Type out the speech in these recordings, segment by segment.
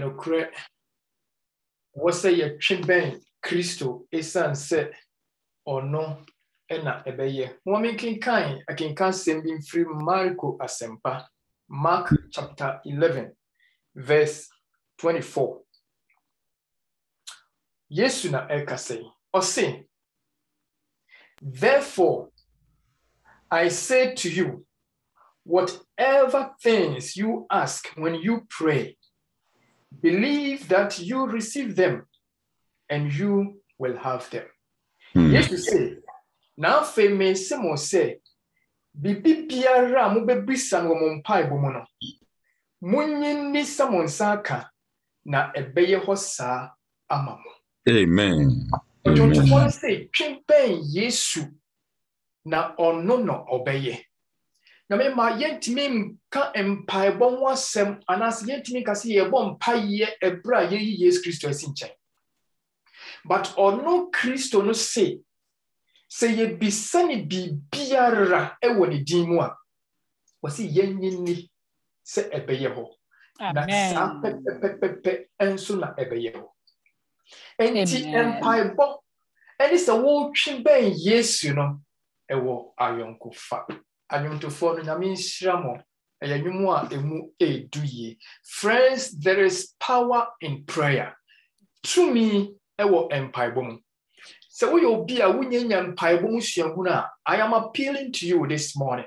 no cre was say a chimben Christo esan se or no ena ebeye. Woman king kind I can send him free Marco Asempa. Mark chapter 11 verse 24. Yesu na eka say or say, therefore I say to you, whatever things you ask when you pray, believe that you receive them and you will have them. Yes, you say, now fame Simon say, Bibi biara mubebisan wo mompai bomono. Munyin ni Simon saka na ebeye hosa amamu. Amen. Amen. Say, chimpen Yesu na ono no obeye. Na me ma yentimi ka empire bon wasem anas yentimi ka se ye bon paye ebra ye Yesu Kristo asinchen. But ono Kristo no say ye bisani bibiara ewo ni dimu a wasi yenyini se ebeye ho. Na sa pepepepe enso na ebeye ho. Enti empire bon eni se wo twimben Yesu no ewo ayonkofa. Friends, there is power in prayer. To me, ewo empire bom. So we will be a winning empire bom. I am appealing to you this morning.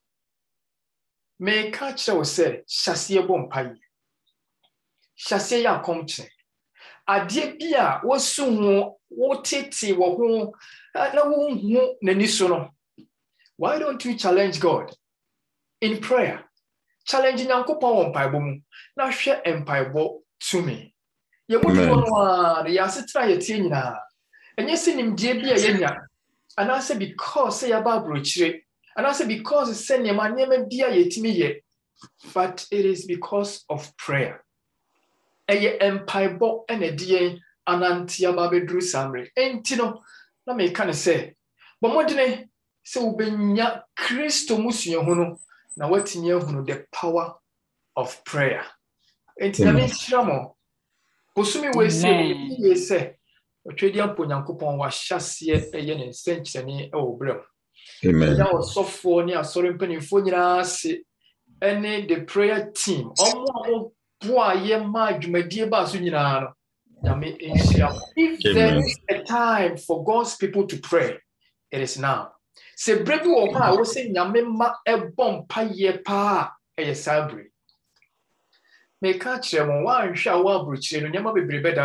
May catch us say, Shasia bom pai. Shasia komche. Adie bia wosu wo tete wo ho na wo hu nani so no. Why don't we challenge God in prayer? Challenging Yankopon Bible, na share empire to me. You would want the Yasitra Yatina, and yes, in him, dear Bia Yenya. And I say, because say about Bruchre, and I say, because it's send your man name dear Yetimi yet, but it is because of prayer. A ye empire and a dear Anantia Babedru Samre, and Tino, let me kind of say, but more than so benya Kristo musuye hono na watinye hono the power of prayer. Enti na nshiramo posumi we se otwedi ampo Nyankopon wa hyase eye ne nsenkyene e obrem. Amen. Ya osofo ni asore mpanimfo nyina ase ene the prayer team omo boa ye ma adwumadie ba so nyina no nyame enhyia. If there is a time for God's people to pray, it is now. Se brebi wo ha wo se nyame ma ebom paye pa eye sabre me ka kire mo wa nhwa wa abruchire no nyama bebrebe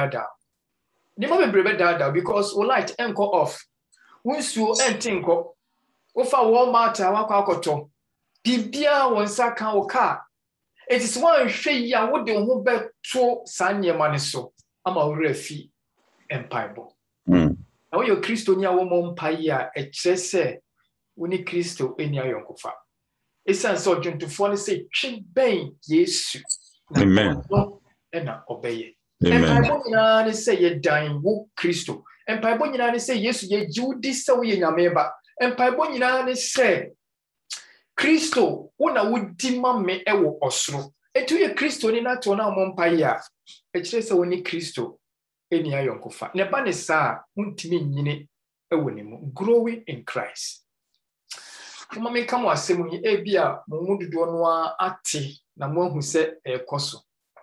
dada because wo light enko off wonsuo entinko wo fa wo mata wa kwa akoto bibia won saka wo ka it is one hwe ya wo de ho beto sanyema ne so ama wo refi empire na wo yo Kristo nya wo mo mpaye a e kire se Uni Kristo eni ayonkofa. Esan so dwuntofo ne say tweben Yesu. Amen. Ena obeye. Empaibo nyina ne say ye dan wo Kristo. Empaibo nyina ne say Yesu ye judi se wo ye nyame ba. Empaibo nyina ne say Kristo wona wodi ma me ewo osoro. Etu ye Kristo ni na to na mo mpaye a. E kire se woni Kristo eni ayonkofa. Ne ba ne sa untimi nyine ewo ne mu. Growing in Christ. Kuma me kamo asemu yi ebia mo mududo no ate na mo ahu se ekoso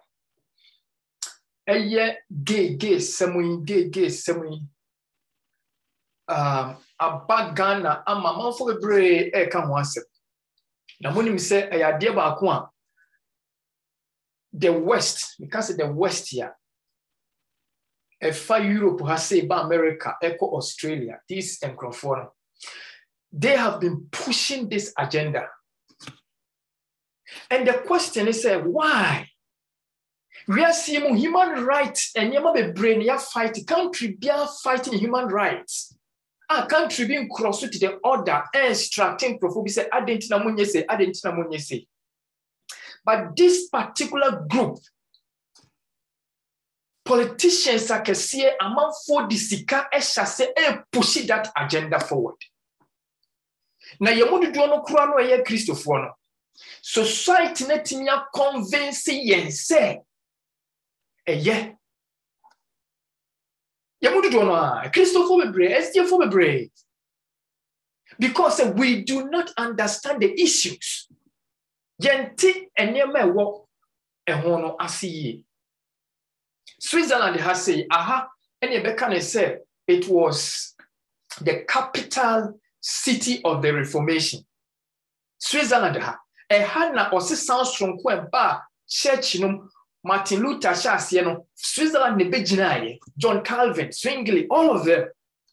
eye gay semu yi abagana ama manfo bebre ka ho asem na mo nim se ayade ba ko a the west because the west here efa Europe has say ba America eco Australia this encrophone. They have been pushing this agenda. And the question is, why? We are seeing human rights and you be brain ya fight country be fighting human rights. A country being cross to the order and extracting prophecy say adentina munye say. But this particular group, politicians are kesiye among for the sika eshase and push that agenda forward. Na yemudu no kura no ye Christopher no society na timia convince yen say yeah. Christopher Bebre, because we do not understand the issues. Yenti enyema wo ehono asiye. Switzerland has said, aha, any can say it was the capital city of the Reformation. Switzerland ha na osi sound strong ba church no Martin Luther Shasie no Switzerland ne beginaye John Calvin Zwingli all of them.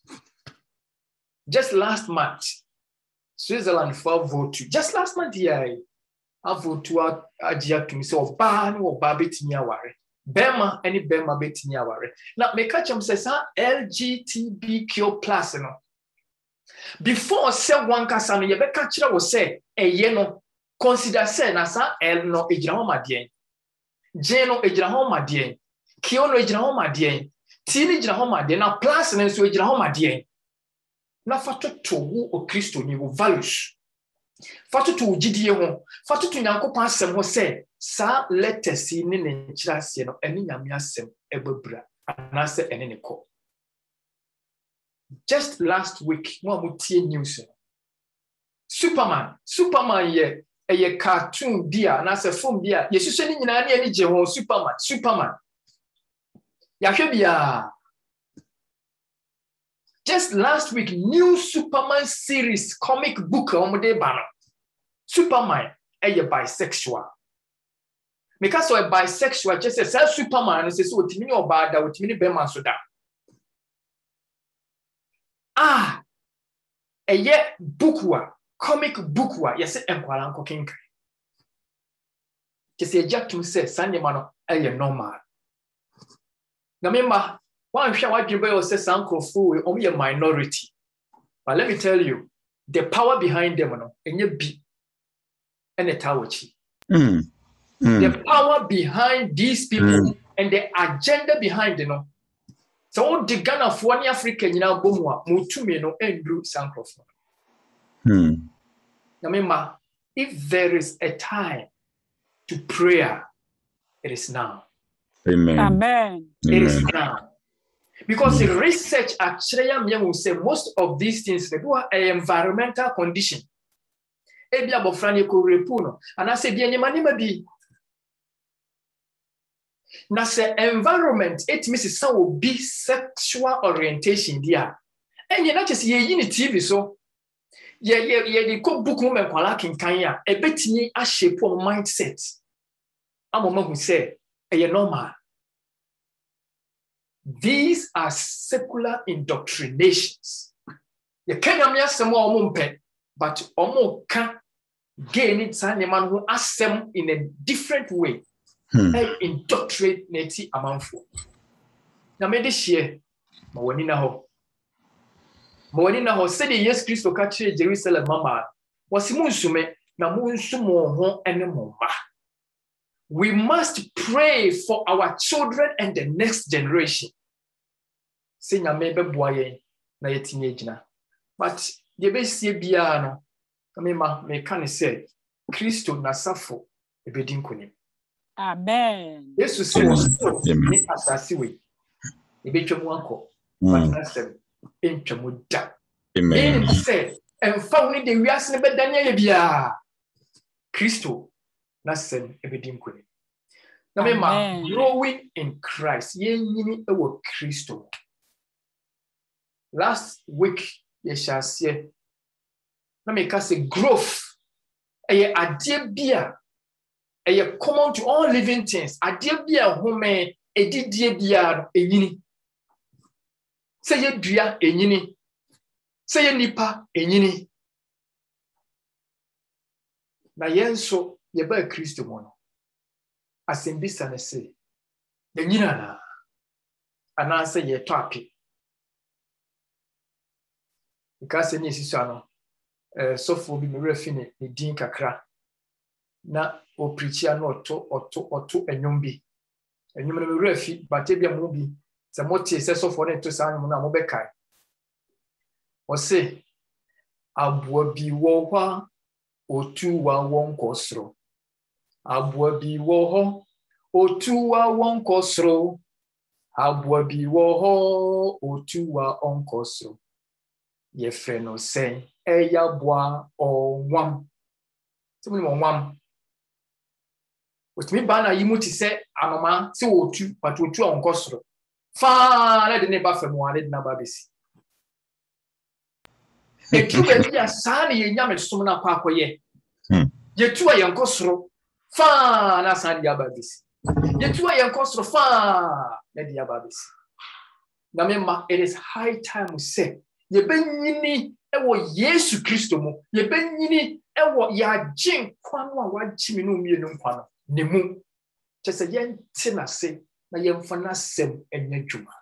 Just last month Switzerland for vote just last month here I vote to ajia to me say oba no oba betimi aware bema any bema betimi aware na me catch am say LGBTQ+ no before say one kasa no ye be catch we say eye no consider say na sa L no ejira ho madien J no ejira ho madien Q no ejira ho madien T no ejira ho madien na plus no so ejira ho madien na fatoto wo o Kristo ni wo values fatoto gidie ho fatoto nyankopon asem ho say sa letters ni ne nchirase no eni nyame asem ebabra na say eni ne ko. Just last week mo amutie news Superman ye a cartoon bia na say film bia yesusu ni nyina na eni je ho Superman ya hwe bia. Just last week, new Superman series comic book omode bano. Superman a bisexual. Because so a bisexual just say Superman says so timini obada o timini bema soda. A bookwa comic bookwa yese enkwala nko kenka. Just a jack to say Sunday mano a normal. Na member one shall what you say uncle fool only a minority. But let me tell you, the power behind them and you be and a tawachi. The power behind these people and the agenda behind them. So the Ghana of one African bomwa mutume no Andrew Sankrof. Remember, if there is a time to prayer, it is now. Amen. It is now. Because the research actually will say most of these things they do an environmental condition. Ebia bofrani ko repuno and I say bi anyama bi na say environment it means some will be sexual orientation dia enye na chese ye ni TV so ye di ko book mo kwala kinkan ya e betimi a shape of mindset amoma hu say e normal. These are secular indoctrinations. You can't hear some more, but omo can gain it. Sandeman who ask them in a different way. Indoctrinate among folk. Now, me this year, Mawani na ho said yes, Christo catch Jerusalem, Mama. Was Munsume, na Munsumo ho anymore. We must pray for our children and the next generation. Senya mebe boye na yetine gina. But ye be sie bia no. Amema me kan say Kristo na safo ebedin konim. Amen. Yesu se wo ni asasi we. Ebetwemu anko. But na sem entwemu da. Amen. Say emfa woni de wiase ne bedanya ye bia. Kristo na sem ebedin konim. Na mema growing in Christ. Ye nyini ewo Kristo. Last week ye shall see. Na me ka say growth. Eye ade bia. Eye common to all living things. Ade bia home edidie bia enyini. Say ye dua enyini. Say ye nipa enyini. Na yenso ye ba Kristo mo no. Asembisa na say the nyina na anase ye toapi because ni siso no sofo bi me refi ne din kakra na o preach ya no oto enwom bi enwom no me refi bate bia mo bi se motie se sofo ne to sa anwom na mo be kai o se aboa bi wo hwa otu wa won kosro aboa bi wo ho Otua wonkosro. Abwa bi wo otua onkosro. Ye freno sen eya boa onwam. Somni onwam. Otimi ba na yimu ti se amama se otu but otua onkosro. Fa na de ne ba femu ane de na ba besi. Etu be bia sa na ye nyame som na pa akoye. Yetu a yankosro fa na sa de aba besi. Yetu a yankosro fa na de aba besi. Na memma it is high time we say ye benyini ewo Yesu Kristo mo ye benyini ewo ya jin kwano a wagimi no mienu nkwano ne mu chese ye nti na se na ye mfa na sem enya dwuma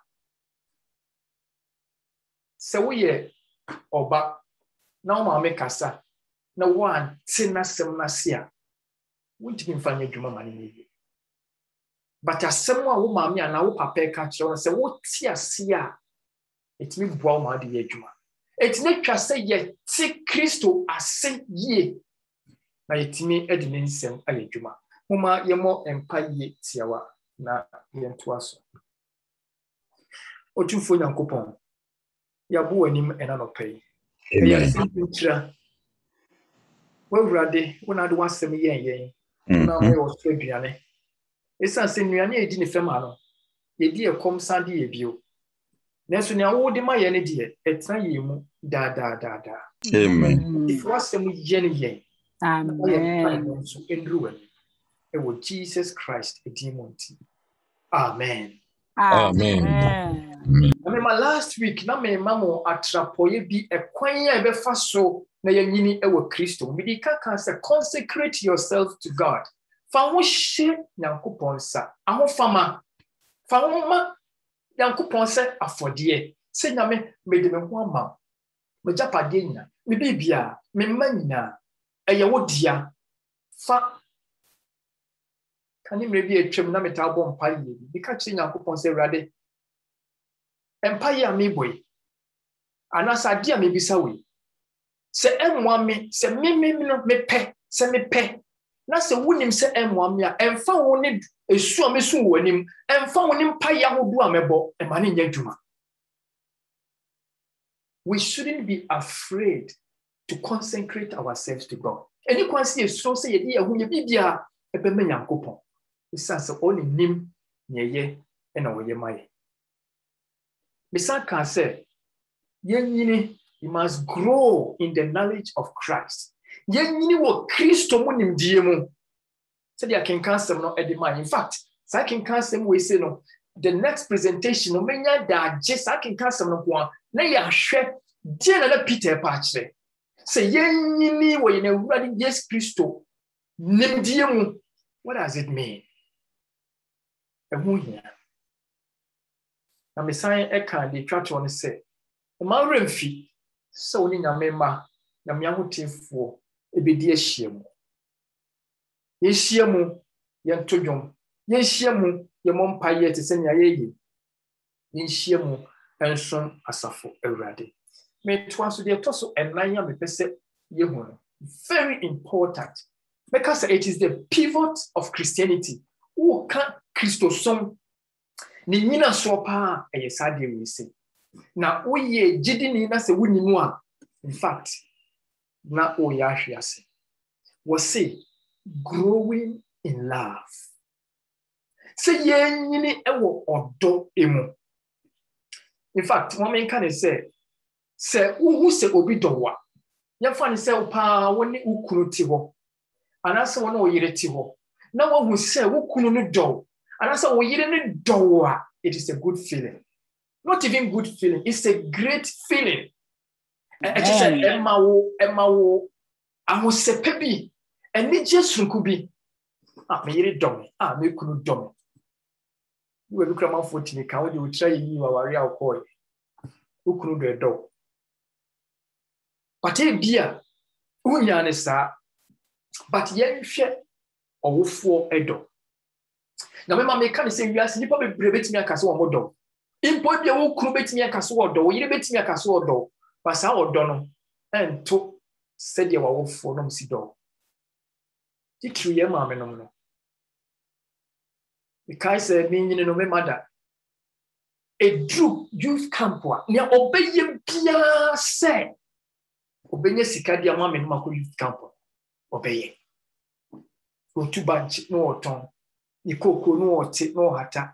se wo ye oba na wo ma me kasa na wo anti na sem na se a wonti mfa nya dwuma ma ne ye but asem a wo ma me ana wo papa ka kire se wo ti ase a etimi bua ma de ye dwuma etimi twa se ye ti Kristo ase ye na etimi edi ne nsem aye dwuma moma ye mo empa ye tiawa na ye nto aso otufo nyankopon ya bo anim ena no pay amen wawurade wona de wasem yen na me wo so aduane esa se nuane edi ne fema no ye di ekom sa de ye bio Nesu ni awo de ma ye ne de etna ye mu da. Amen. If wasem ye ne ye. Amen. So endruwe. E wo Jesus Christ edimonti. Amen. Amen. I mean, my last week na me mamo atrapoye bi ekwan ya be fa so na ye nyini e wo Kristo. Me di kan say consecrate yourself to God. Fa wo hye Nyankopon sa. Ahofama. Fa wo ma Yankopon se afodie se nyame me de me ho ama me japade nyina me bibia me manyina eye wodia fa kani me bi etwem na metabo mpaye bi ka kire Yankopon se urade empaye a me boy anasa dia me bisa we se enwa me se me no me pe se me pe na se wonim se enwa me a emfa wo ne esu a mesu wonim emfa wonim paye ahodo a mebo e ma ne nya dwuma. We shouldn't be afraid to consecrate ourselves to God. Any kwansi so say ye hu ye bibia e be me Nyankopon isanse oni nim nyeye e na wo ye maye misaka say yenyini you must grow in the knowledge of Christ. Yenyini wo Kristo mu nimdie mu say dia kenkansem no e de man. In fact say kenkansem we say no the next presentation no menya da je say kenkansem no ko na ya hwe die na Peter pa kire say yenyini wo ye na wurade Jesus Kristo nimdie mu. What does it mean? Ehu hia na mesan eka de twatwo no say ma remfi so ni nyame ma na me ahotifo ebedi ahyiamu yehyiamu yento dwom yehyiamu ye mompaye te se nya yeye yehyiamu enson asafo awurade me twaso de toso enan ya me pese yehu very important because it is the pivot of Christianity. Who can Christosom ni nyina so pa eyesade we say na oye gidini na se wunimu a in fact na oya hwiase we say growing in love say yenyini ewo odo emu. In fact one man can say who se obi dowa ya fa ni say pa woni ukunu ti ho anase wona oyire ti ho na wo say ukunu no do anase oyire no do a it is a good feeling. Not even good feeling, it's a great feeling. It is a emawo ahosepebi eni jesu kubi me yire dom me kunu dom we look at my 14 ka we dey try yi wa ware akọ ukunu do edo but e bia unya ne sa but ye hwe owofo edo na me ma me ka ne se wiase nipa be brebetimi akase wo modom impo bia wo kru betimi akaso odo wo yire betimi akaso odo basa odo no ento se de wa wofo no msi do titru ye ma me no no Because meaning no matter. A true youth camp near obey Pia say. Obey sika dia mama no mako youth camp. Obey. Go to bunch no ton. Ni koko no ote no hata.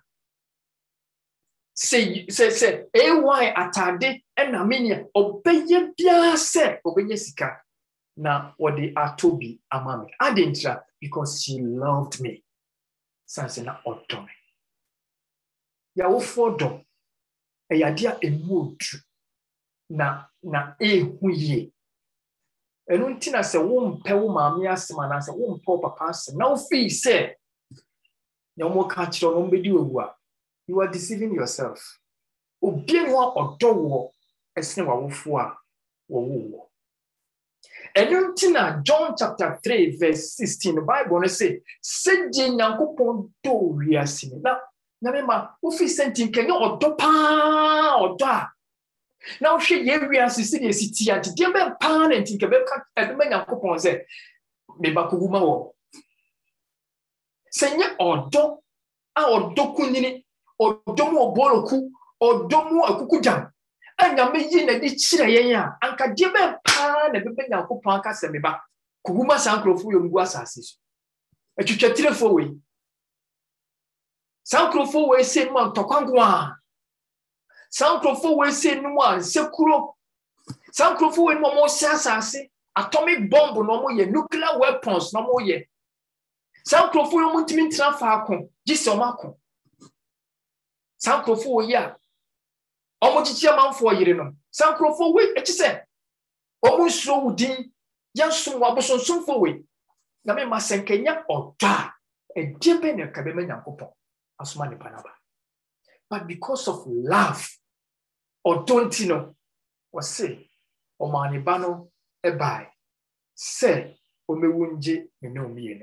Say why atade na menia obey bia say obey sika na what they are to be amame. I didn't try because she loved me. Sanse na otome. Ya wo fodo e ya dia emodu na ehu ye. Enu ntina se wo mpe wo maame asema na se wo mpe papa asema na wo fi se nyomo ka kiro no mbedi wewu a you are deceiving yourself. Obi nwa odo wo esene wa wofo a wo. Enu ntina John chapter 3 verse 16 the Bible no say seje nyankopon do wiase ni na mema wo fi sentin kenye odo pa odo a na wo hwe ye wiase si de siti ante de be pa na ntin be ka edema nyankopon se me ba kuguma wo senye odo a odo kunyini odo mu oboroku odo mu akukujam anya me yi na di kire yen a anka de be pa na be nyankopon aka se me ba kuguma sankrofo yo ngu asase so atwitwatirefo we sankrofo we se mo ntokwangoa sankrofo we se no an sekuro sankrofo we no mo asase atomic bomb no mo ye nuclear weapons no mo ye sankrofo yo muntimi ntra fa akon gise o makon sankrofo we ya omo chichia manfo yire no sankrofo we ekise omo nsuo wudin yansum wabosonsomfo we na me masenkenya oda edebe ne kabeme nyankopon asuma ne panaba. But because of love or don't you know was say o mani bano e bai say o mewunje me no mieno.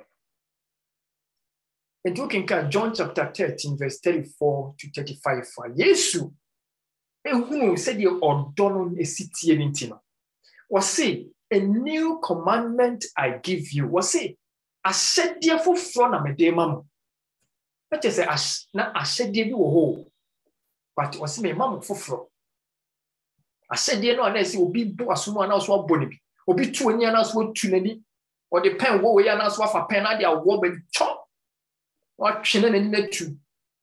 And you can John chapter 13 verse 34 to 35 for Yesu ehunu said the odono esitie ntino was say a new commandment I give you was say asede foforo na medema mo. That is na asede bi wo ho but was me mam foforo asede no na say obi bo asomo na so abɔ ne bi obi tu anya na so tu nani or the pen wo we ya na so afa pen na dia wo ba chop wa twene nani na tu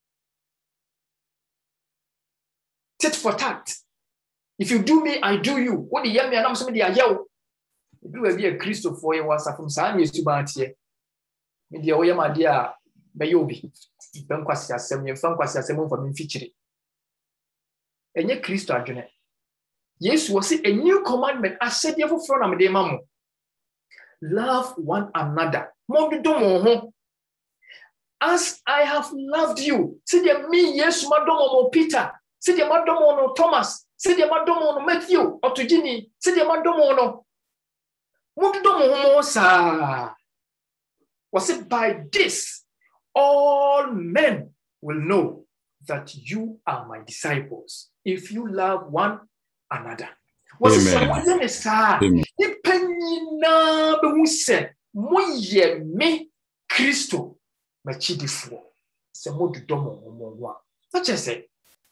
tit for tat. If you do me I do you. What the yam ya na so me dia yew do e bi a Christopher ye was from sa na esu ba tie me dia wo yam ade a be yobi ben kwasi asem ye fan kwasi asem for me fichire enye Christo adwene. Yes was a new commandment I said you for na me de mamu love one another mo do mo ho as I have loved you. See the me yes madomo mo Peter, see the madomo no Thomas, see the madomo no Matthew Otujini, see the madomo no mo do mo ho sa was it by this all men will know that you are my disciples if you love one another. Was it someone sa ipenina be hu se mo ye me Kristo machidifo se mo do mo ho a such as say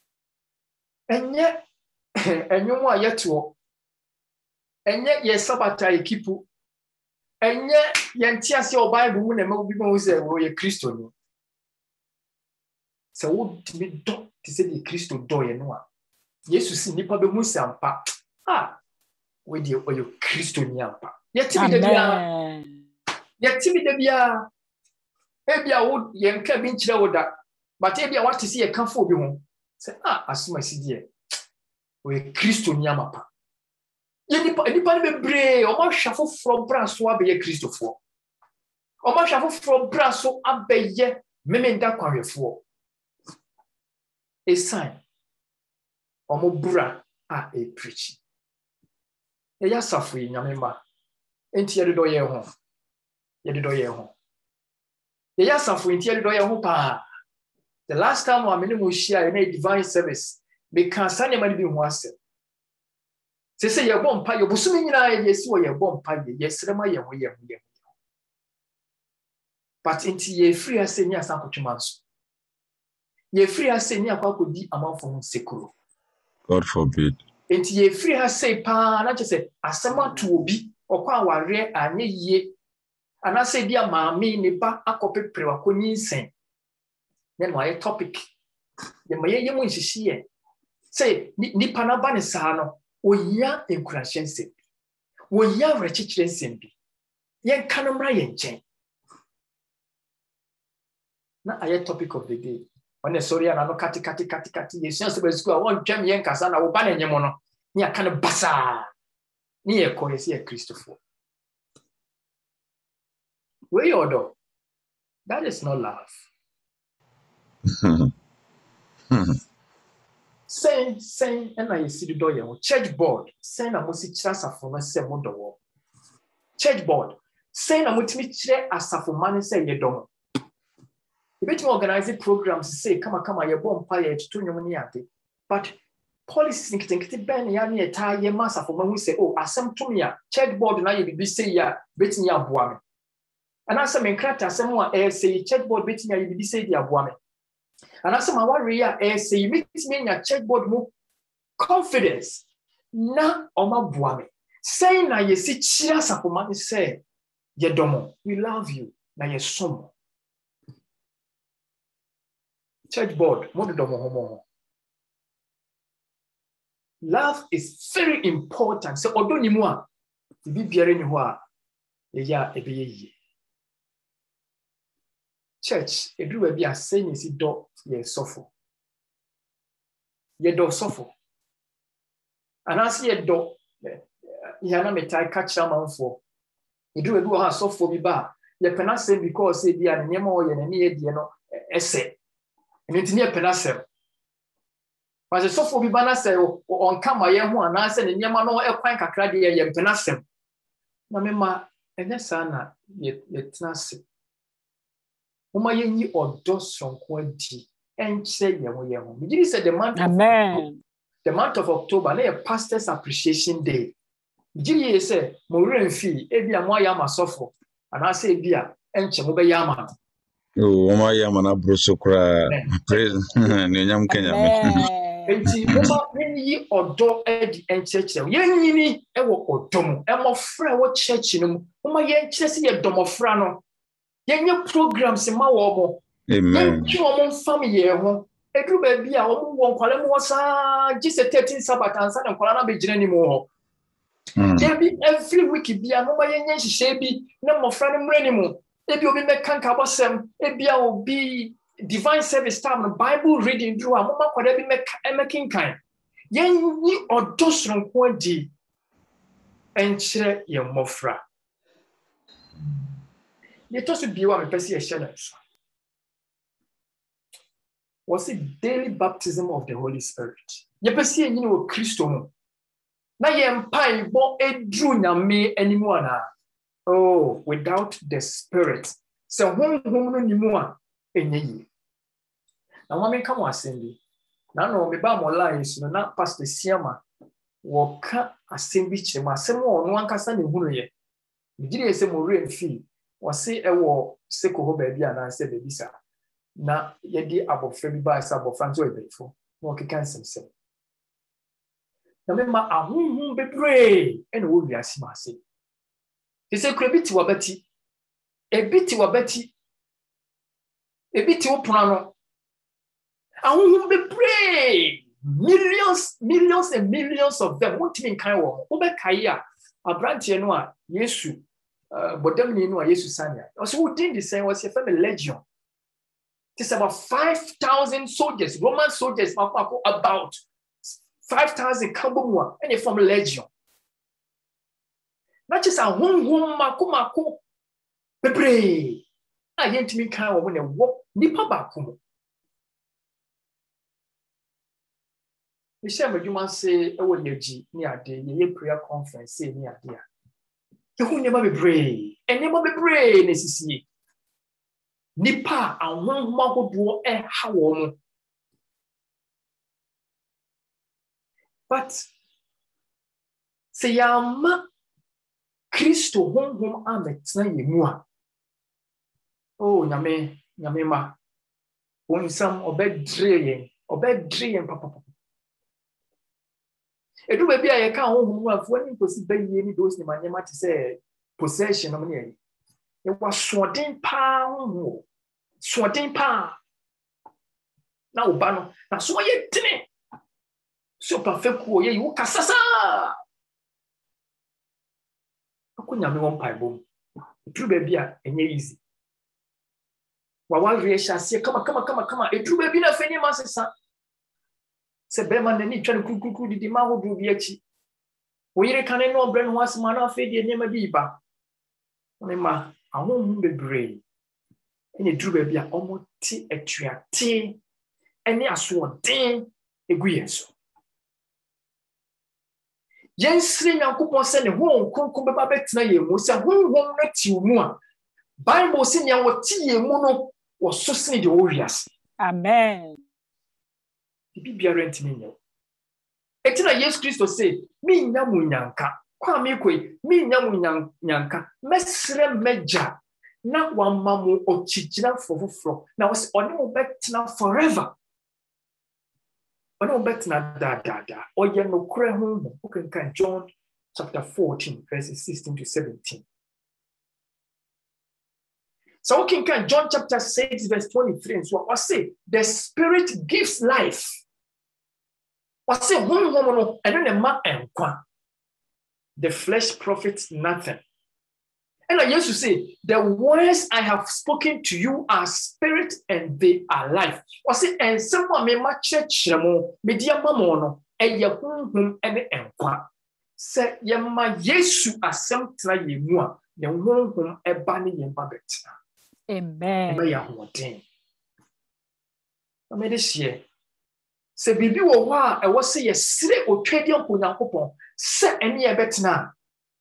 enye enyo a yeto enye ye sabata ekipu enye ye ntiase o Bible mu na ma bi mo se wo ye Kristo ni se wo timi do ti se di Kristo do ye no a Yesu si nipa be mu sampa we di o ye Kristo ni ampa ye timi de bia ebia wo ye nka bi nkyere wo da but ebia what is ye kanfo bi ho se asuma si die o ye Kristo ni ampa ye nipa ne bebre o ma hwafo from braso abeye Kristofo o ma hwafo from braso abeye memenda kwanwefo a sign omo bura e preach e ya safu nyamema enti ye do ye ho ye ya safu enti ye do ye ho pa. The last time we many share in a divine service me kan sane mani bi ho asem se ye bompa ye busumi nyina ye si wo ye bompa ye srema ye ho but enti ye free asem ya sankotwuma so Ye free has say ni akwa kodi amanfo ho sekuro. God forbid. Enti ye free has say pa na say asema to obi okwa aware anye yie ana say bia maami ne ba akopepre wakonyi nsen. Then why topic ye maye mu nhihie say nipa na ba ne saa no oya encouragement oya rechichire nsem bi yen kanomra yen chen na aye topic of the day. When sorry and no kati yes yes be school won twam yen kasa na wo ba na nyemo no ni aka ne basa ni ye ko yes ye Christopher where you do that is not love. Say and I see the door your church board say na mo si kira asafo no se mo do church board say na mo timi kire asafo man say ye do. You bet me organize programs say come ye bomb fire to nyom ni ade but policies think ben ya na eta ye massa for man who say oh asem to me a church board na ye bi say ya bet me aboa me and asem enkrata asem a say church board bet me ye bi say di aboa me and asem a worry ya say meet me nya church board mo confidence na oma boa me say na ye si chia asafo man say ye domo we love you na ye somo. Church board, love is very important. So, although ni moi, to be bearing you are, ya ebe church, everywhere be a saying is do ye suffer. Ye do suffer. And as ye do, yana me tai catch man for. You do a do a suffer be ba. Ye cannot say because say be an nemo ye ne ye no esse. And it's near penasem. But the sofa be banner say on camera, ye who and I said, and Yamano, a quite a crady, ye penasem. Namema, and yes, Anna, yet nasi. Uma ye or dos from quality, and say, Yamu. You said the month, Amen. The month of October, a pastor's appreciation day. Gilly say, Morin fee, Ebia Moyama sofo, and I say, Bia, and Chamuba Yama. Oh, my yamana brosokra. Praise Nyam Kenya. Enti moma ni odo edi encheche yennyini ewo odomo emofra wo church no moma yenkyere se ye domofra no yenye programs ma wo mo Amen. yenki wo mo fam ye ho edru ba bia wo mo nkwale mo sa gise 13 Sabbath ansa na nkwala na begina ni mo ho debi every week bia moma yenye hihye bi na mofra no mre ni mo ebi obi mekanka bosem ebia obi divine service time Bible reading through a mama kwada bi making kind yen ni odosron ko adi enkyere ye mofra ye to so biwa me pese ye hye so was it daily baptism of the Holy Spirit ye pese ye nyini wo Kristo mu na ye mpai bo edru nyame animu ana oh without the Spirit so honhom no nimu a enye na wame ka mo asembi na no me ba mo lies no na pastor Siama wo ka asembi chema asem wo no ankasa ne hunu ye gidi ese mo remfi wo se ewo seko ho ba bia na se be bisa na ye di abofra bi ba sa abofra nso ebefo no keka nsem na me ma ahunhun bebre ene wo wiase ma ase kese krabiti wabati ebiti wabati ebiti wo pona no ahunhun bebre millions and millions of them what mean kind wo wo be kai a abrantie no a Yesu bodam ni no a Yesu sanya also who did the same was a family legion. It's about 5,000 soldiers, Roman soldiers, about 5,000 Kambumwa, and from legion. Not just a home, Makumako, Pebre. I ain't me kind of when a walk, Nipa Bakumo. The same you must say, oh, ye near the prayer conference, say near there. You will never be brave, and never be brave, necessary. Nipa and one mouth do a how. But say yama Christo home amet na yemua. Oh nyame ma. When some obey dream papa. Edu baby I can't home when you be any those in my name to say possession of me. It was swadding pound, swadding pound. Now, Bano, now so ye dine. So perfect, you casasa. I couldn't have one pie boom. True baby, and easy. While we shall say, come on, a true baby, a funny master. Say, Beman, and trying to cook the demand will be a cheap. We can no brand once man of it, your name a beaver. Remember, I won't be brave. Any true baby, almost tea a tree. Any asword ding agrees. Yen sling and coupon send a home, come back to you, was a home not you more. Bible senior what tea mono was so sneed the warriors. Amen. Be rent me. Etina yes Christo say, me nyamunyanka, kwa mikwe, me nyamunyanka, mesre meja, na one mamu or chichina for. Now was on no better forever. On bet na da. Or ye no cry home. Okay, John chapter 14, verses 16 to 17. So okay, John chapter 6, verse 23. And so I say the spirit gives life. I say and then the man and the flesh profits nothing. And I used to say, the words I have spoken to you are spirit and they are life. I say, and someone may match media mamono, and your home and enkwa. Say, Yama Yesu asem tra ye mua, the home a banny in babet. Amen. I made this year. Say, Bibi wa, I was say, a sire or trading punakopon, say any a betina.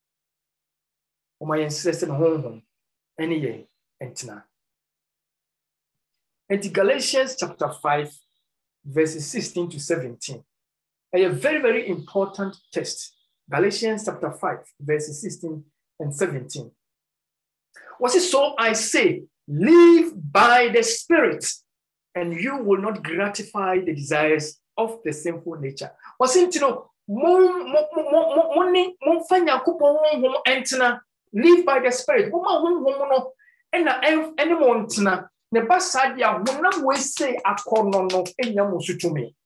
My ancestors home any year and Galatians chapter 5, verses 16 to 17. A very, very important text. Galatians chapter 5, verses 16 and 17. Was it so? I say, live by the Spirit, and you will not gratify the desires of the sinful nature. Was it you know? Live by the Spirit. And anyone tina. Ne basadia wona we say akono no enyamusu to me.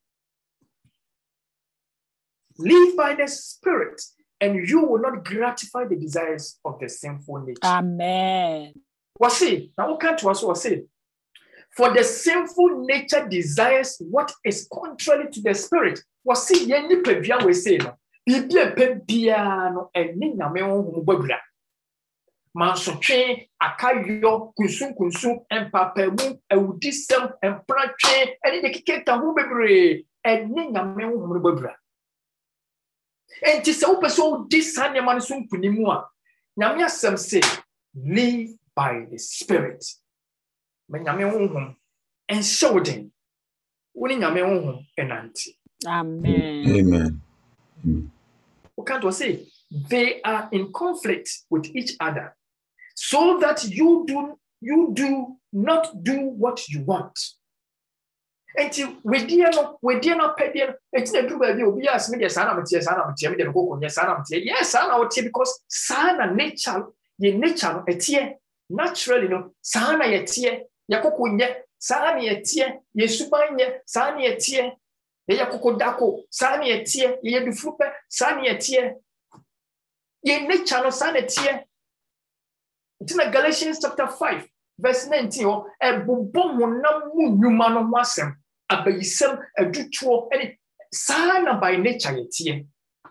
Live by the Spirit, and you will not gratify the desires of the sinful nature. Amen. What say? Now what can't was say? For the sinful nature desires what is contrary to the Spirit. What see ye pebia we say no. Bibia pebia no eni nyame wo babura. Mansotwe akayo kunsun empapemu ewudisem empratwe eni de keketa ho bebre eni nyame ho babura. Enti se wo peso disane mansun punimu a nyame asem say live by the Spirit. Me nyame ho enshowden woni nyame ho enanti. Amen. We can't say they are in conflict with each other, so that you do not do what you want. And we dear not pay. It's not true. Obi ask me yes, me dey go yes, because sana nature, ye nature etie naturally no sana etie yakokunye sana etie ye subanye sana etie ye yakokodako sana etie ye dufupe sana etie ye nature no sana etie. It's in Galatians chapter 5 verse 19 o ebobom na munyuma no wasem abayisem adutuo ene sana by nature etie.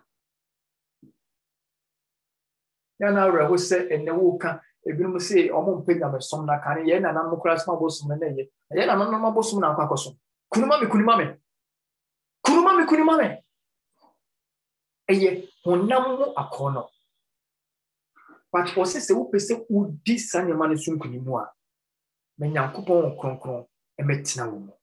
Yana reho se ene wo ka ebinum se omo mpenya mesom na kan ye na nam kura sma bosum na ye na nam bosum na akwakoso kunuma me eye honam mu akono. But also se wo pese udi sanyama ne sunkunimu a menyankopon kronkron emetina wo.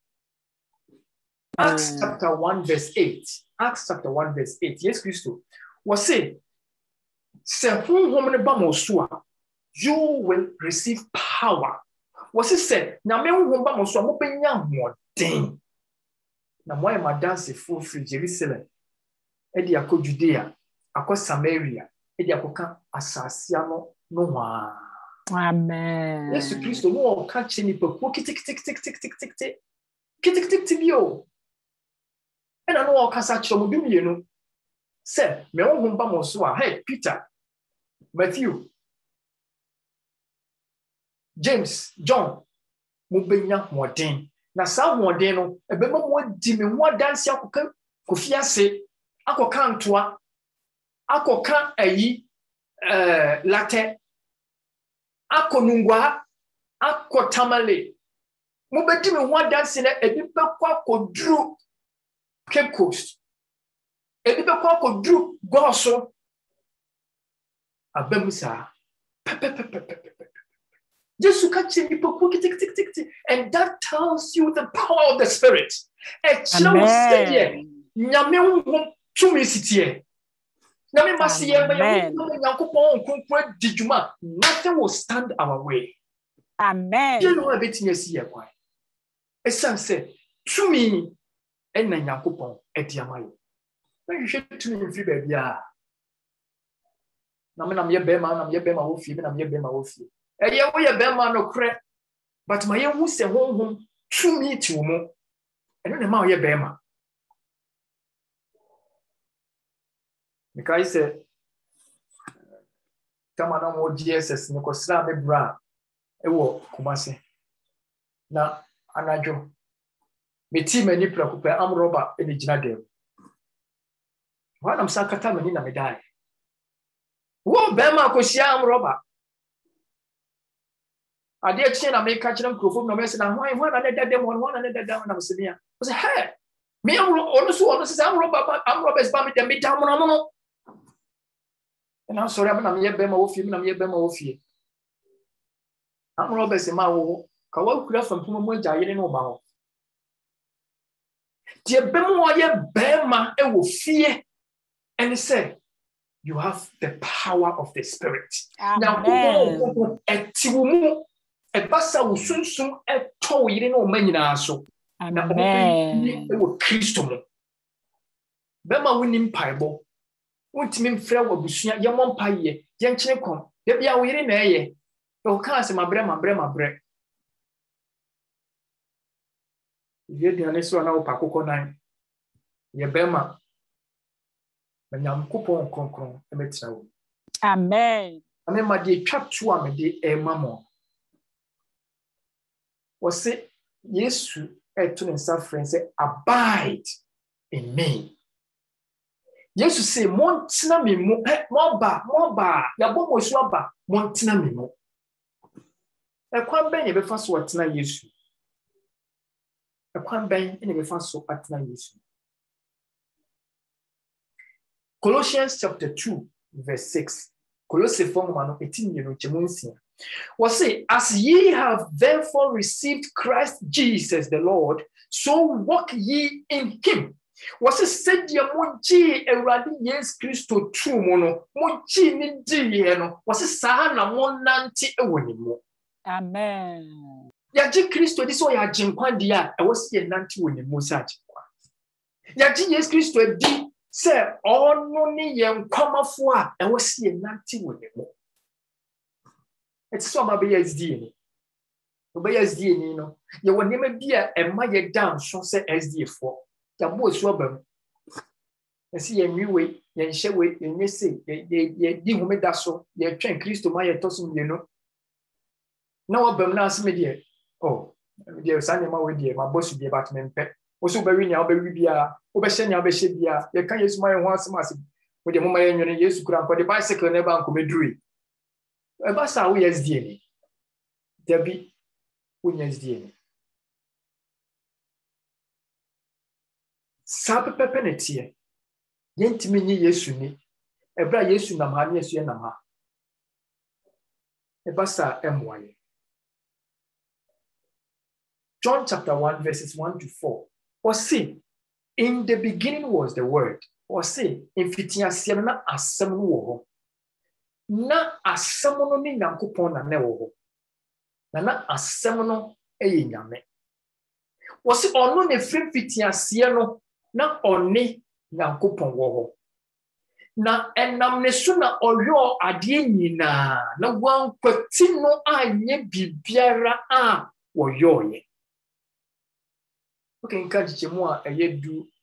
Acts chapter 1 verse 8. Yes Christo was say se honhom ne ba mo so a you will receive power Was it said, Nyame honhom ba mo so mo benya hoden. Na mo ay madanse full free Jerusalem. E di akọ Judea, akọ Samaria, e di akoka asase ano no wa. Amen. Yesu Kristo mo o ka che ni peku kitik bio. E na no o kasa kire mo bi mienu. Say, me honhom ba mo so a, hey Peter, Matthew, James, John, mo benya hoden. Na sa hoden no, e be mo di me ho adanse akoka kofi ase, akoka ntoa, akoka ayi latte, akonungwa, akotamale. Mo be di me ho adanse na ebi be kwa kodru Cape Coast. Ebi be kwa kodru Goso. Abemusa. Jesus catching people and that tells you the power of the Spirit. Amen. Nothing will stand our way. Amen. You know a bit in your a son said to me and Yankupon at Yamayo. When you should to me, baby. I'm your bear man, I'm your bear, my wolf, even I'm your bear, my wolf. And yeah, we are bear man or crap, but my young was a home to me to more. And then my bear man. Because I said, come on, more GSS, no Slam Brown. A walk, Kumasi. Now, Anajo. Me team and Nipra Cooper, I'm Robert in the Jinadale. One am Sakata Manina me die. Wo Bema Koshia Robert. I did chain and make catch them from no mess and why one another them one another down and I was near. I said, hey, me, I'm also I'm Robert's Bammy, the mid down. And I'm sorry, I'm here Bema of you, I'm here Bema of you. I'm Robert's in my wall. Kawa could have some Pumo Giant in Obama. Dear Bema, Bema, it will fear. And he said, you have the power of the Spirit. Now, a bassa will soon a toy in no man so. Amen. It will Christo. Bema winning pieball. Won't mean frail will be soon, young one pie, young chicken. There be a weary nay. No can't my bread. You did the honest one out Paco 9. Ye Bema. Amen. I mean, my dear, chap 2 am de a mamma. Was it yes, to and suffering say, abide in me. Yes, to say, Montina me more bar, your bomb was rubber, Montina me more. A quan bang ever fast what na yes. A quan bang in a fast so at na yes. Colossians chapter 2, verse 6. Colossians 4:18. Was say, as ye have therefore received Christ Jesus the Lord, so walk ye in him. Was it said ye monji eradi yes Christo true mono, monji ni dieno, was it sahana monanti ewonimo. Amen. Yaji Christo, this way ya jinkwandia, I was ye nanti wonimo saji. Yaji yes Christo di. Say, all no young come for and was see a nanty with him. It's some of BS DNA. BS DNA, no. You will never be a my down, so say SD4. The boys rubber. And see a new way, and share way, and you say, ye who made that so, ye train Christo Maya tossing, you know. No, but now, me dear. Oh, dear son, my boss will be about men pet. Also, very now, baby, be a Obeshan Yabeshia, you can't use my once massive with the moment you use to grant for the bicycle never uncle Medri. A bassa, we as DNA. There be Williams DNA. Sap pepenity, Yentimini Yesuni, a bra Yesunam Hanias Yanama. A bassa M1. John chapter 1, verses 1 to 4. Or say, in the beginning was the word. Or say, in Fitia Siena Assam wo. Na Assamono ni Nankupon na newo. na asɛm no ɛyɛ nyame wɔsi ɔno ne firi fitiaseɛ no na ɔne nyankopɔn wɔ hɔ na ɛnam ne so na ɔyɔ adeɛ nyinaa na wankwati no anyɛ biribiara a wɔyɔɔyɛ nka kyekyɛmu a ɛyɛ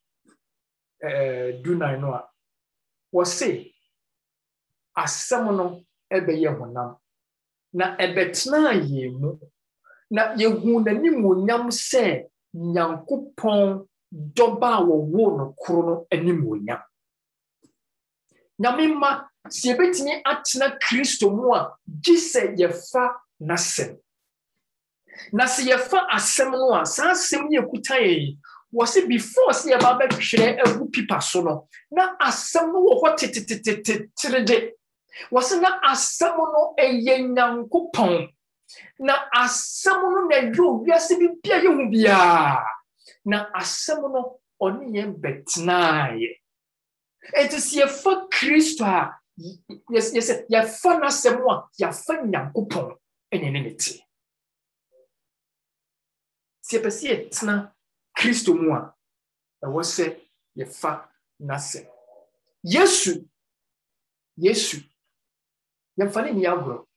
du nan no a wɔse asɛm no ɛbɛyɛ honam na ɛbɛtena yɛn mu na yɛhu n'animonyam sɛ nyankopɔn dɔba a wɔwɔ no koro no animonyam nyame mma sɛ yɛbɛtumi atena Kristo mu a gye sɛ yɛfa n'asɛm na sɛ yɛfa asɛm no a saa asɛm no yɛkuta yɛn wɔse before sɛ yɛba bɛtwerɛ agu pipa so no na asɛm no wɔ hɔ tetetetetere wɔse na asɛm no ɛyɛ nyankopɔn na asɛm no na ɛyɛ owiase bibia yɛhu biara na asɛm no ɔne yɛn bɛtenaeɛ enti sɛ yɛfa Kristo a yɛfa n'asɛm a yɛfa nyankopɔn ɛne ne te sɛ yɛpɛ sɛ yɛtena Kristo mu a ɛwɔ sɛ yɛfa n'asɛm Yesu yɛmfa ne ni agorɔ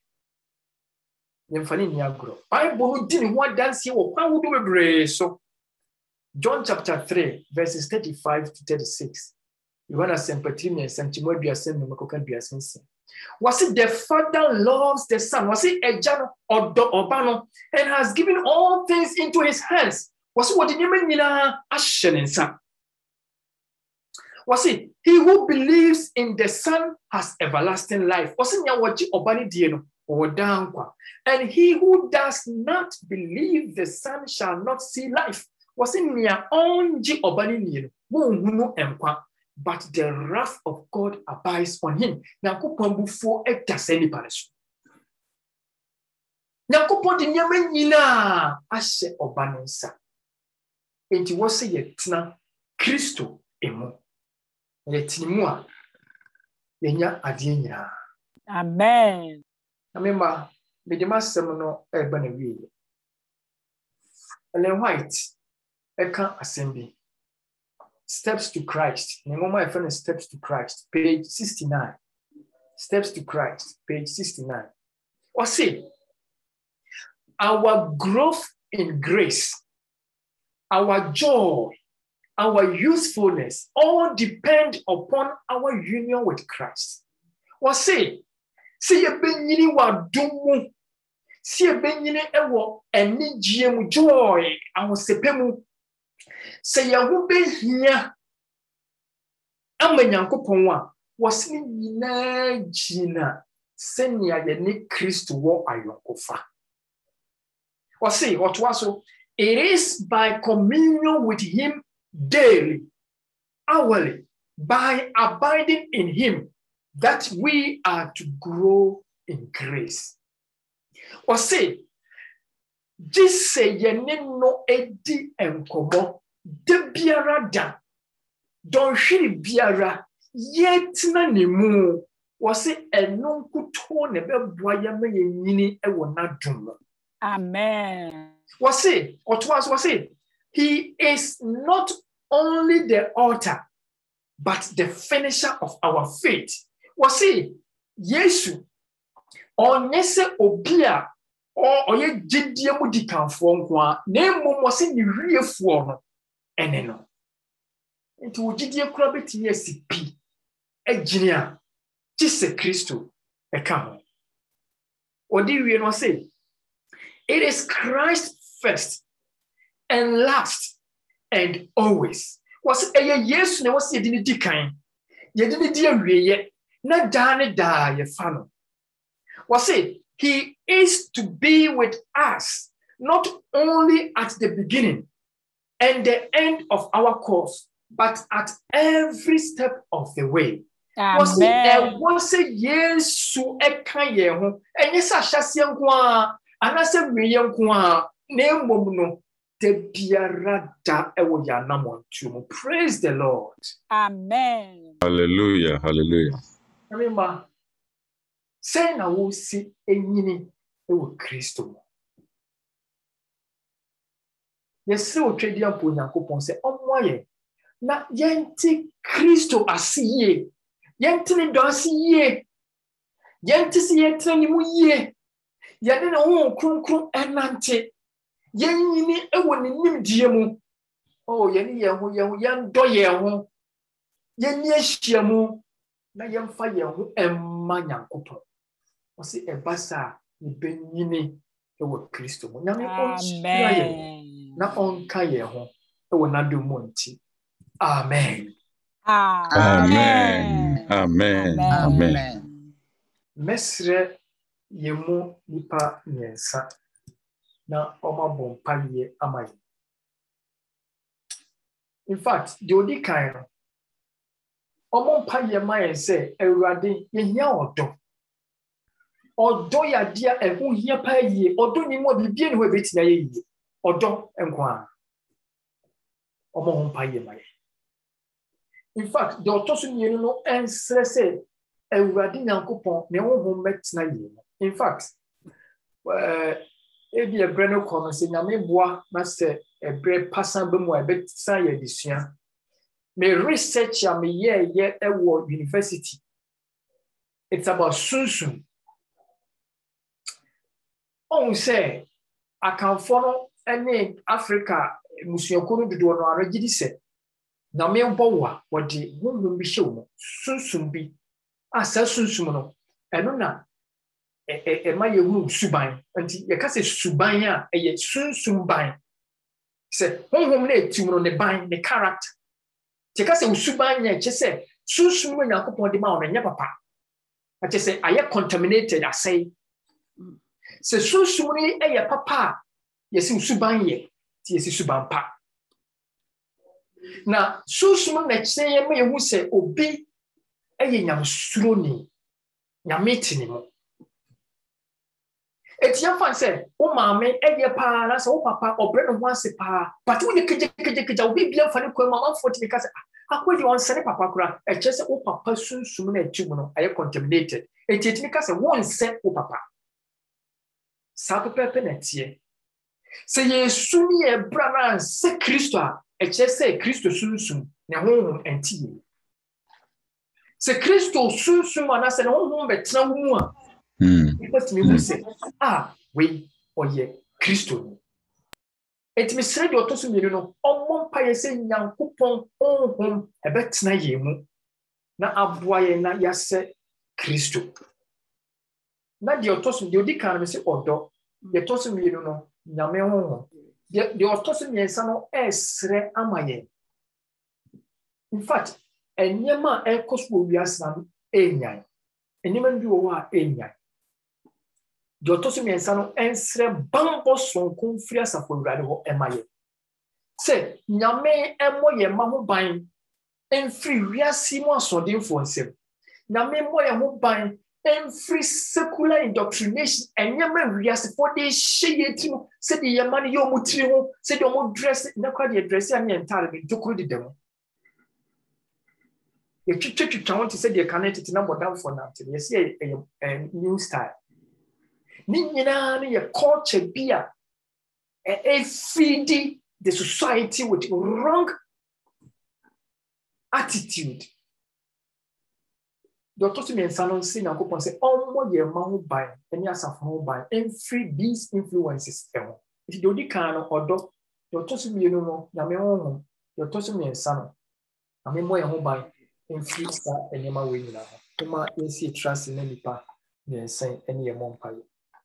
Bible no di ne ho adanseɛ wɔ kwan ahodoɔ bebree so John chapter 3 verses 35 to 36 Yohana sempatiri ne sempatimu aduasɛm ne makoka aduasɛm was the Father loves the Son was it Ejano or Obano and has given all things into his hands was what the nyina ahyenensa was it he who believes in the Son has everlasting life was it nya wachi obani die no odankwa and he who does not believe the Son shall not see life was it nya onji obani nie no wo hunu enkwa but the wrath of God abides on him. Nyankopɔn bufo ɛdasa nipa ne so. Nyankopɔn de nneɛma nyinaa ahyɛ ɔba ne nsa. Enti wɔ sɛ yɛtena Kristo emu. Yɛtena mu a yɛnya adeɛ nyinaa. Amen. Amemba, mede masɛm no ɛba na wie. Ellen White ɛka asɛm bi. Steps to Christ. My friend, Steps to Christ, page 69. Steps to Christ, page 69. Or say, our growth in grace, our joy, our usefulness, all depend upon our union with Christ. Or say ye benyini wa dumu, see ye benyini ewo eni GM joy, our sepemu. Say ya wube here ama nyankopɔn a wɔsene nyinaa gyina sɛnea yɛne Kristo wɔ ayɔnkofa wɔse ɔtoa so it is by communion with him daily hourly by abiding in him that we are to grow in grace wɔse gye sɛ yɛne no edi nkɔmmɔ de biara da don hwiri biara yetna ne mu wɔse ɛno nkuto ne bɛboa yɛ ma yɛnyini ɛwɔ n'adom Amen. wɔse ɔtoa so wɔse he is not only the author but the finisher of our faith wɔse Yesu ɔnyɛ sɛ obi a ɔyɛ gyidie mu di kanfoɔ nko a na mmom wɔse ne wiefoɔ no ene no enti wogidie kura betimi asipi agini a Jesus Kristo eka ho odi wie no say it is Christ first and last and always was Yesu na was yedini di kan yedini di awieye na da ne da ye fa no was say he is to be with us not only at the beginning and the end of our course, but at every step of the way. Amen. Was a yes to a kaye, and yes, I shall see and I said, William Kwa, name Mono, the Biarada Ewoyanamon to praise the Lord. Amen. Hallelujah, hallelujah. Remember, say, I will see a meaning of Christo. yɛsɛ otwedi ampo Nyankopɔn sɛ ɔmmoa na yɛnte Kristo ase yie yɛnte ne dɔ ase yie yɛnte sɛ yɛtena ne mu yie yɛne ne ho kronkron ɛnante yɛnyini ɛwɔ ne nimdeɛ mu yɛne yɛn ho yɛndɔ yɛn ho yɛnyɛ ahyia mu na yɛmfa yɛn ho ɛmma Nyankopɔn ɔsɛ ɛba saa yɛbɛnyini ɛwɔ Kristo mu nyame ɔnhyira yɛn na ɔnka yɛn ho ɛwɔ n'adom mu nti amen amen amen amen mesrɛ yɛmu nipa nyensa na ɔmabɔ mpaeɛ ama yɛn in fact the odi kan no ɔmɔ mpaeɛ ma yɛn sɛ Awurade yɛhia ɔdɔ yɛadeɛ ɛho hia paa yie ɔdɔ ni mu bibie ne ho ɛbɛtina yɛ yie ɔdɔ nko a ɔmɔ ho mpaeɛ ma yɛn in fact the ɔtɔ so mmienu no ɛnsrɛ sɛ Awurade Nyankopɔn ne ho ho mɛtena yie in fact ebi ebre no kɔ no sɛ nyame boa na sɛ ebre pasan ba mu a ɛbɛsan yɛ disua me research a me yɛ ɛwɔ university it's about sunsun on say akanfo no ɛne Africa musuako no dodo no aragye di sɛ na me bɔ wa wɔde honhom bi hyɛ wo sunsun bi a sɛ sunsun no ɛno na ma yɛhunu suban nti yɛka sɛ suban a ɛyɛ sunsun ban sɛ honhom na etim no ne ban ne character yɛka sɛ suban nyɛ kyɛ sɛ sunsun no Nyankopɔn de ma wo nyɛ papa kyɛ sɛ ayɛ contaminated asɛe sɛ sunsun no ɛyɛ papa yɛsi suban yɛ ti yɛsi suban pa na sunsun no na kyɛ ma yɛhu sɛ obi ɛyɛ nyamsuro ni nyameti ne mu etia fan say o maame eye pa na say o papa obre no ho ase pa but wo keje obi bia fa ne kwa mama foti ka say akwadi on sene papa kura e che say o papa sunsum na echi mu no aye contaminated etiti ka say won se o papa sa pepe na tie say yesu ni e bra na se Kristo a e che say Kristo sunsum na honhom antie se Kristo sunsum ana se na honhom betra wo mu a because me will say, we or ye Christo. It me said your tossing, you know, on one say young coupon, home, a bet na yemu. Na aboye na yase Christo. Na the tossing, the Odican, say, or dog, the tossing, you know, Yame home. The tossing, yes, no, esre amaye. In fact, and Yama echoes will be as an enyan. And even you are enyan. The autosome ensano ensre bambo sonko fria safowurade ho emaye se nyame emo ye ma ho ban enfri wiase mu asodinfo nsem nyame mo ye ho ban enfri secular indoctrination enyama wiase for de hye yetimo se de yema ne yo mutiri ho se de mo dress na kwa de dress ya ne entare be dokoro de dem ye twetwetwa won te se de connect na modern for na te ye se new style Nina your culture be a feed the society with wrong attitude. Doctor Simeon Sanon say na go say all your man by any as of home by and free these influences. If you do can or Doctor Simeon no na me home Doctor Simeon Sanon. I mean more home by and free star and your way now. Kuma see trust in any part near saying any among pie.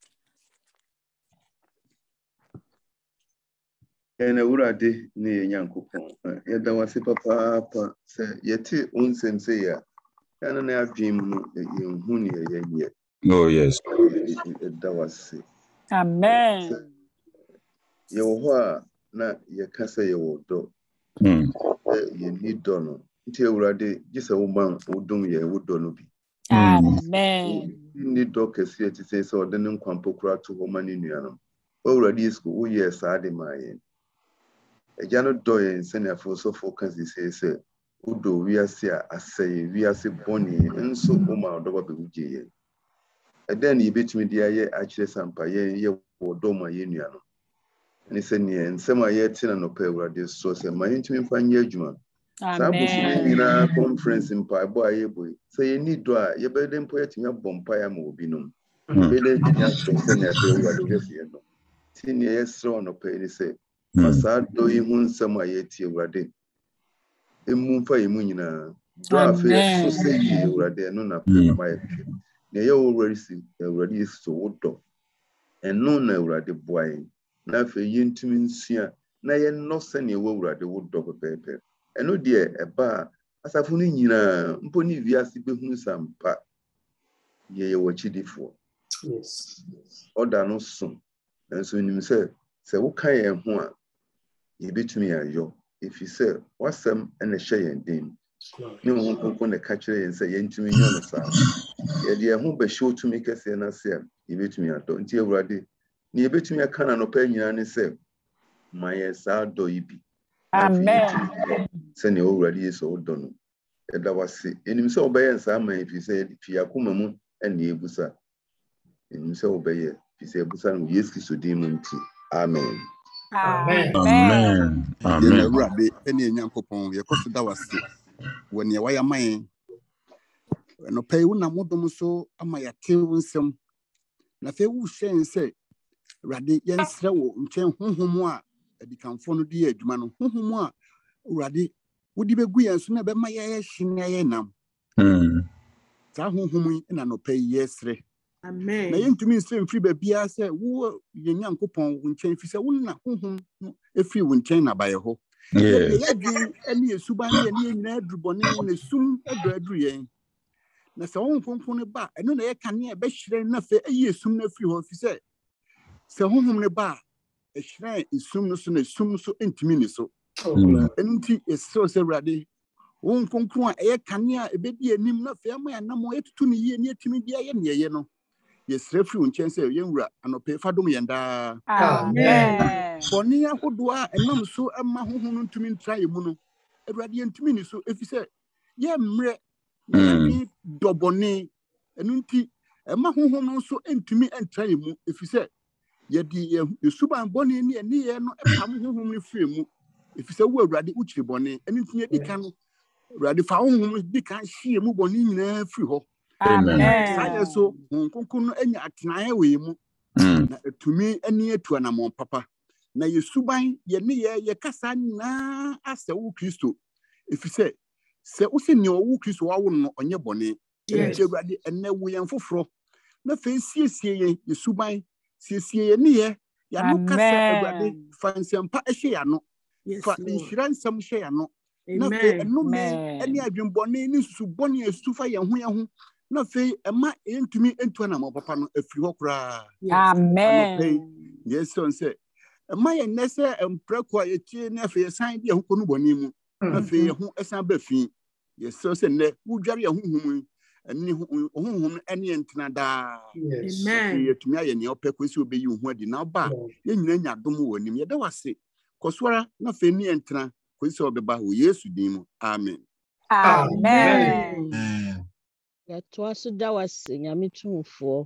And a urade near Yankupon, yet there was a papa, say, yet unsem say, and I have dreamed in Hunia yet. Oh, yes. That was it. Amen. Your na your cassa your dog. You need donor. Until urade, just a woman would do me a wood donor be. Amen. You need doctors here to say so, then Quampocra to woman in Yanum. Already school, yes, I demand. A Jano Doy and Senior for so focus is say, Udo, we are say, we are say bonny, and so Oma double Uji. And then he bet me the air actually some paye or doma union. And he said, and some are yet in an opera where this source and my intimate fan judgment. Some in a conference in Pai Boy. Say you need dry, you better than put in your bompire mobinum. You better send a bill where the senior son of penny say, Masad do you moon somewhere yet here, a moon for a moon. Draft so say you are there, no, my. They already see already so do. And no, never the boy. Now for yin to mean seer, now you're not sending over the wood dog paper. And no dear, a bar, as a funny, pony via Sibu some part. Ye watch it for. Yes. Order no soon. And so him say, what kind of one? You beat me a yo. If you say, what's some and a shay and dim. No one can catcher and say, yen to me, on the side. Yeah, dear, who be sure to make us and I say, you beat me a don't you ready? Near beat me a cannon opinion and say, my sad do be. Amen. Send you already is all done. And that was it. In himself, obey and some if you said, if you are Kumamu and the Busa. In himself, obey it. If you say Busan, yes, to demon tea. Amen. Amen. Amen. Amen. Amen. Any Yankopon, your cost that was when you wire mine. No pay una modum so am my tail some. Na fe wu shen say, Radi yen srew, chen humwa, a become phone dear, Jumano, humwa, Radi, would you be good and soon about my shinayam? Tahum and I no pay yes. Amen. Na yen to me say free baby I say wo yen Yankopon won chen fi say wonna honhom efri won chen na ba ye ho. Yeah, any suban ye na adrubone na sum adru yen. Na se won konkon ba eno na ye kane be hire na fe ayi sum na firi ho fi say se honhom ne ba e hire sum no so na sum so entimi ni so. Enti eso se rade won konkon a ye kane a be di anim na fe ama na mo etutu ni ye ni etimi bia ye ne ye no. Yes, referee and chance yewra anope fadom yenda. Amen. Boni ahodoa enam so ama honhom ntumi ntra yemu no. Awurade ntumi ni so efise ye mre na yadwi dobone enu nti ema honhom no so ntumi ntra yemu efise ye di yesuban boni ni ye no epam honhom ni fremu efise wo awurade uchiri boni enu nti ye dika no awurade fa honhom dika hie mu boni nyina firi ho. Amen. So kunkun enya atinae we mu na etumi ani etu anamon papa na yesuban ye ne ye kasa na ase wo Kristo efise se wo se ne wo Kristo wa wo no onye bone ewurade enne wo yen foforo na fe siesie ye yesuban siesie ye ne ye ya no kasa ewurade fa nsempa ehye ya no fa inhira nsam hye ya no na fe enu me ani adwembone ni susu bone esufa ye ho na fe ema entumi entu na mo papa no afiri ho kura. Amen. Yes son say ema ye nese empreko a yetie na fe san de ho konu boni mu na fe ho esan ba fi. Yes so say ne wudware ye honhom ani honhom ani entina da. Amen. Yetumi aye ne opeko si obeyi ho adi na ba ye nyina nya dom wo nim ye da wase koswara na fe ni entina ko si obeba wo Yesu din mu. Amen. Amen. Yatwaso da wase nyame tumfo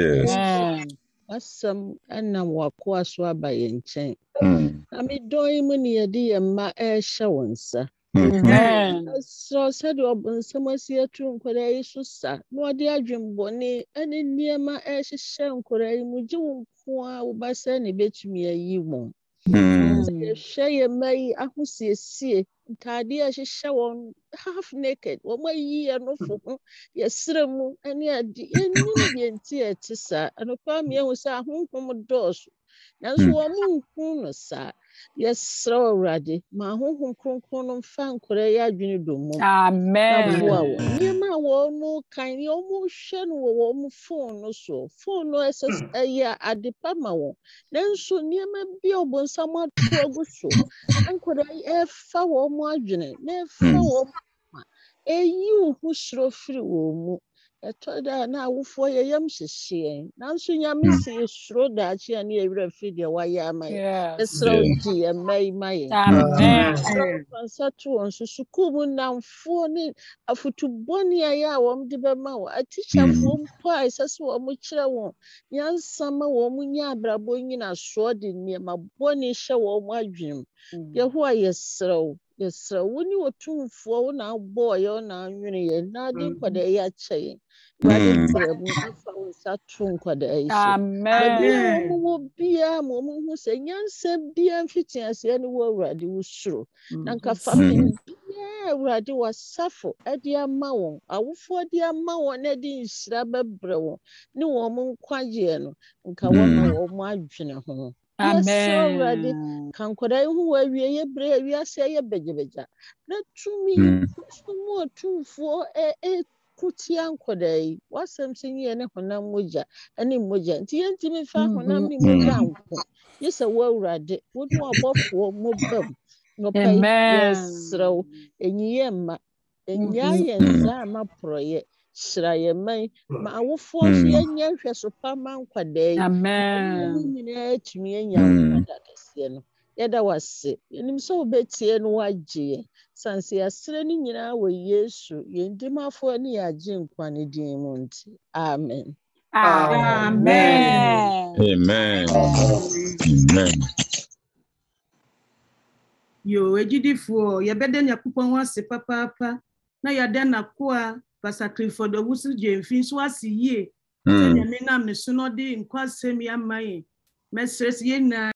asam anam wakwa so abaye nchen ami doi mu ne yedi yemma ehye wonsa so said obonsam asiatu nkora yi so sa no ode adwembone ani niema ehye nkora yi mu ji wonko a wo basa ne betumi ayi mo ye mai ahusiesie ntade a hyehyɛ won half naked wo mayi enofo yesremu ani adi enim de nti etisa anopa me hu sa honhom dos nanso wo munhu no sa yesra awurade ma honhom kronkron no mfa nkora ya adwene domo. Amen. Niema wo no kan yo mu hwe no wo mu phone no so phone no ya adepa ma wo nanso niema bi obonsam ato aguso ankora efa wo mu adwene na efa wo eyi hu hiro firi wo mu Etoda na awufo ye yam hyehye. Nanso nyame se suro da chi ani ewra fi de waye amai. Esro di emai. Amen. Ansatu on susukumu namfo ni afutuboni aya wom de bema wo. Teacher fo mpo a isese wo mo kire wo. Yansama wo mo nya abrabo nyina so de niema boni hye wo mo adwem. Yehowa yesro woni otumfo wo na boy na anwene ye na de kwada ya kye. Wadi bremu afa nsatu nkwada iso. Amen. Mo bia mo hu se nyansa bia mfitiase ne wo awurade wusuro. Na nka family bia awurade wasafo ade ama won. Awufo ade ama won ade nsira bebre won. Ne wo mo nkwaje no nka wo ma wo mo adwene ho. Amen. Kankoda hu wa wie ye bre wiase ye begebeja. Na tumi sumo tumfo kutia nkodai wasem sinye ne honam moja ani moja nti yentimi fa honam ni moja anko yesa wo awurade wo no abofo mobam no pai yesrew enyiye ma enya yenza ma proye shiraye mai ma awofo so yenya hweso pa man kwadai amen nyina tumi enya kwada kese no yeda wase enim so obetie no waje sanse asre ni nyina wo Yesu yendimafo ni yaje nkwane din mu nti amen amen amen amen yo ejidifo yebede nyakupon wase papa na yade na koa pasakrifodo do wusu jemfin so asiye se nyame nam ne so no de nkwasem ya mai mesres ye na